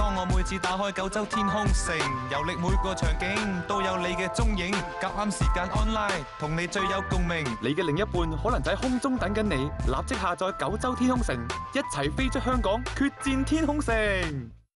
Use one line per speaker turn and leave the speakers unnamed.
當我每次打開九州天空城，遊歷每個場景都有你嘅蹤影，夾啱時間 online， 同你最有共鳴。
你嘅另一半可能就喺空中等緊你，立即下載九州天空城，一齊飛出香港，決戰天空城。